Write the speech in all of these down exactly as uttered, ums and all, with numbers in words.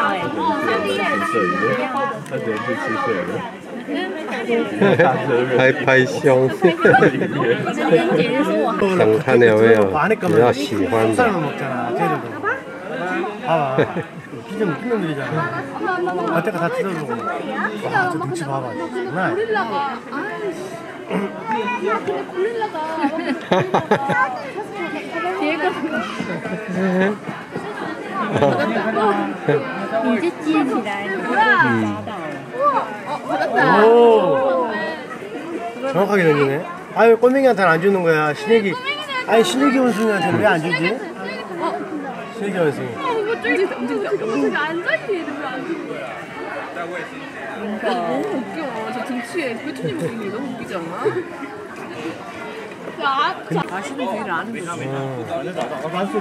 哎。 他只能去吃水了。 拍拍胸。想看有没有比较喜欢的？ 봐봐. 피좀 피놈들이잖아. 앞에가 다 뜯어주고. 와, 저 눈치 봐봐. 장난 아니야. 고릴라가. 야, 근데 고릴라가. 얘가. 이제 찌질이다. 뭐야? 우와, 어, 받았다. 오. 정확하게 던지네. 아유, 꼬맹이한테는 안 주는 거야. 신혁이. 아니, 신혁이 원숭이한테는 왜 안 주지? 신혁이 원숭이. 저기 저기 앉아있는 애들 왜안 주는 거야? 너무 웃겨. 저 등치에 회초님 웃기는 게 너무 웃기지 않아? 야, 맛있는 되게 아는 거. 맛있어.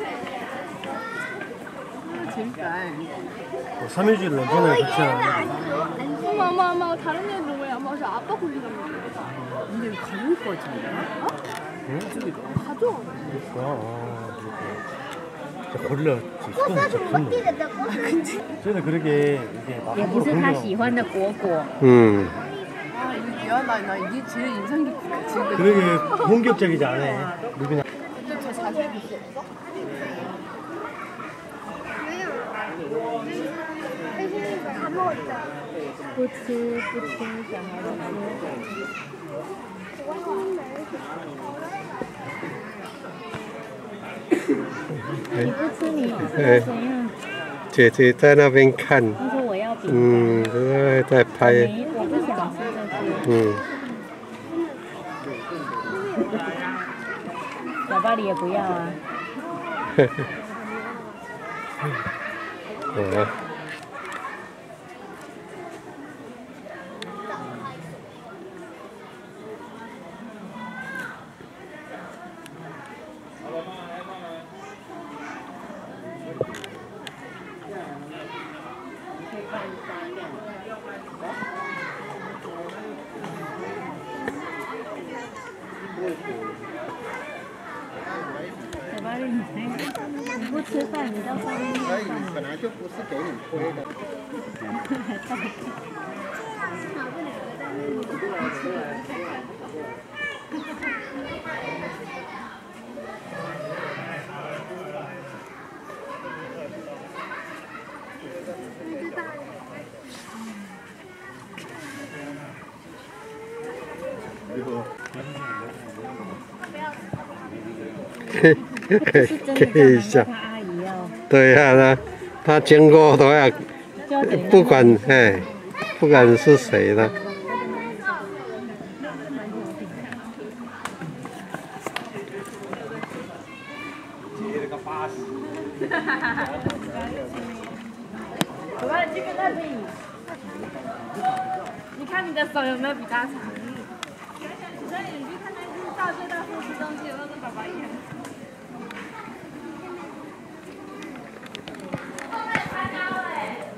재밌다. 삼일주일 넘게 좋잖아. 어머, 어머, 어머, 다른 애들 왜 아마 저 아빠 굴리는 거야? 근데 가져올 거 같은데? 어? 응? 가져와. 아, 고릴라 진짜 진짜 분노. 쟤는 그렇게 이게 막 也不是他喜欢的果果。 음. 아, 야, 나, 나 이게 제일 인상 깊다. 지금. 그러게 공격적이지 않아. 누구냐? 근데 저 자세히 볼 수 없어? 다 먹었다. 不吃不吃，小孩不吃。你不吃你怎样？ 姐姐在那边看。 他说我要饼干。 嗯，对，在拍。 没，我不想吃这些。 嗯。 小巴黎也不要啊。 啊。 小巴黎，你不吃饭，你到上面去干嘛？ 本来就不是给你推的。 可以一下，对呀、啊，他他经过都要，不管哎，不管是谁的。 我把这个在这里，你看你的手有没有比他长？所以你去看那只大最大会吃东西，有没有跟爸爸一样？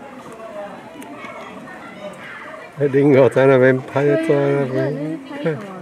林狗在那边拍，坐在那边看。